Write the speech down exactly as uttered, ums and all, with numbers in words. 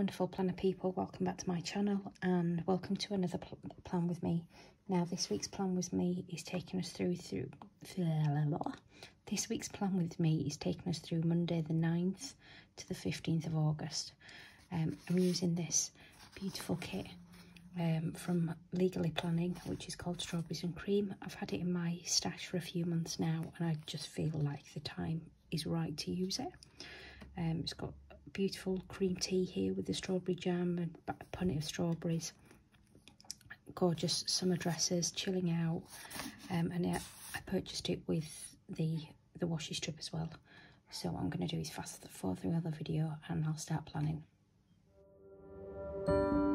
wonderful planner people, welcome back to my channel and welcome to another pl plan with me. Now this week's plan with me is taking us through through this week's plan with me is taking us through Monday the ninth to the fifteenth of August. um, I'm using this beautiful kit um, from Legally Planning, which is called Strawberries and Cream. I've had it in my stash for a few months now and I just feel like the time is right to use it. Um, it's got beautiful cream tea here with the strawberry jam and a punnet of strawberries, gorgeous summer dresses, chilling out, um, and I, I purchased it with the the washi strip as well. So what I'm going to do is fast forward through the video and I'll start planning.